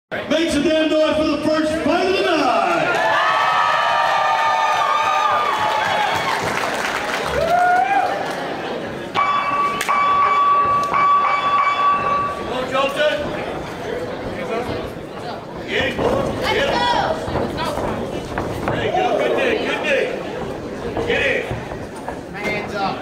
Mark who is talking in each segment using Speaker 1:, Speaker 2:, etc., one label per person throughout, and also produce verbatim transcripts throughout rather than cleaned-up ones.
Speaker 1: Make some damn noise for the first fight of the night! Come on, Jolton! Get it, get it! There you go, good dig, good dig! Get in!
Speaker 2: Hands up!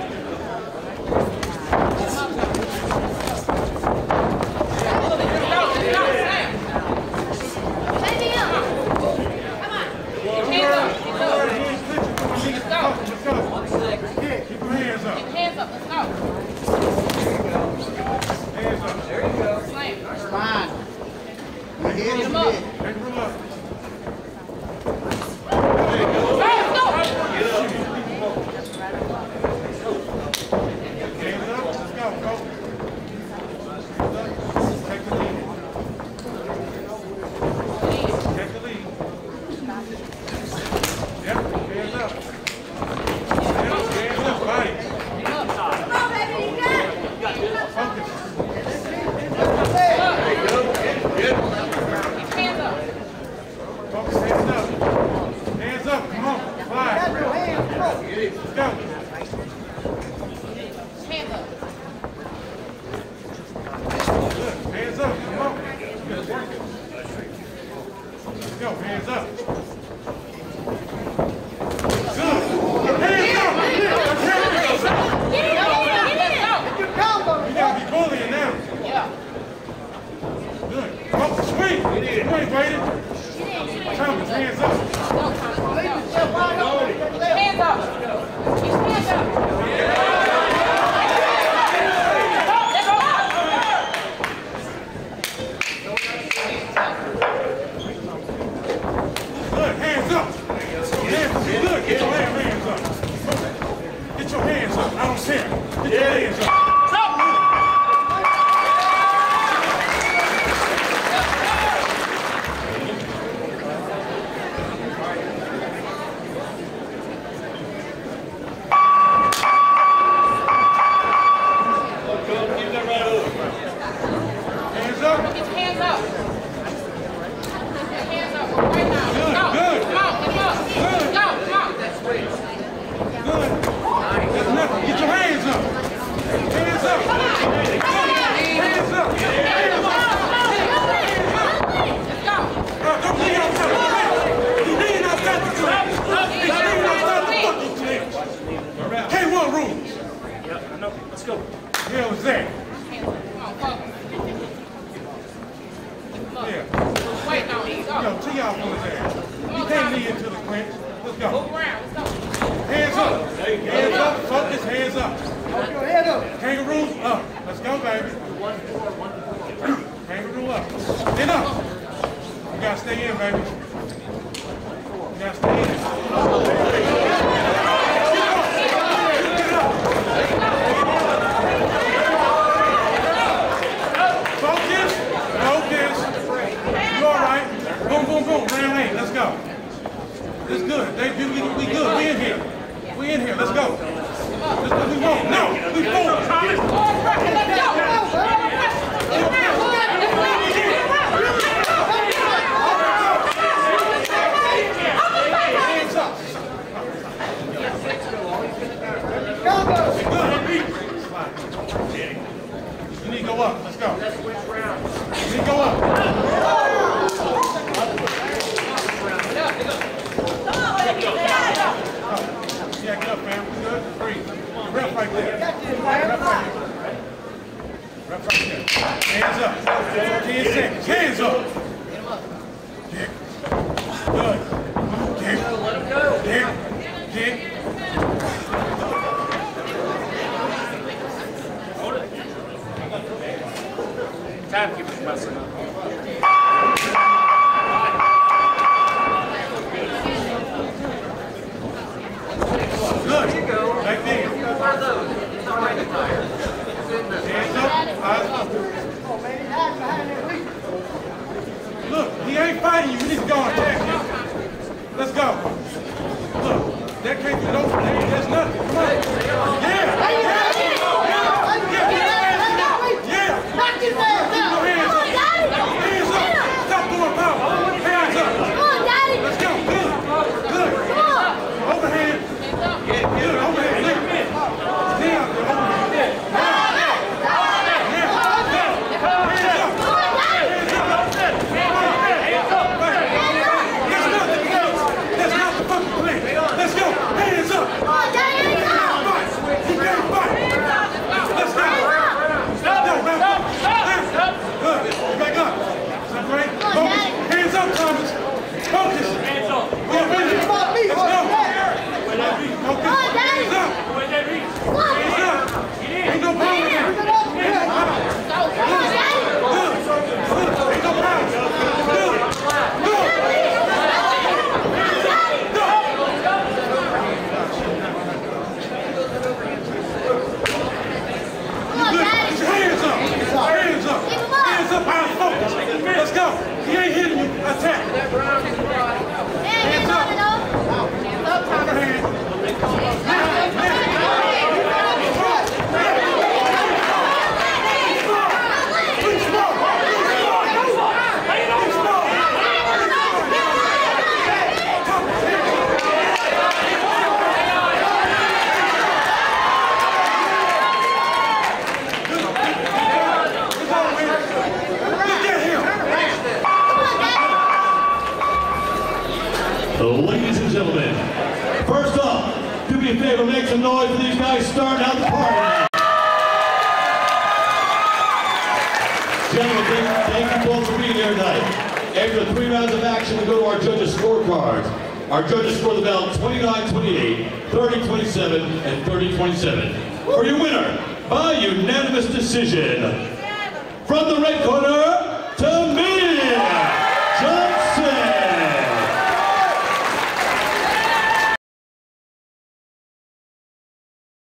Speaker 3: Stop doing Let's go. He ain't hitting you. Attack. Hands up. Hands up. Time to hand.
Speaker 1: Ladies and gentlemen, first up, do me a favor, make some noise for these guys starting out the party now. Gentlemen, thank, thank you both for being here tonight. After three rounds of action, we go to our judges' scorecards. Our judges score the belt twenty-nine twenty-eight, thirty twenty-seven, and thirty twenty-seven. For your winner, by unanimous decision, from the red corner,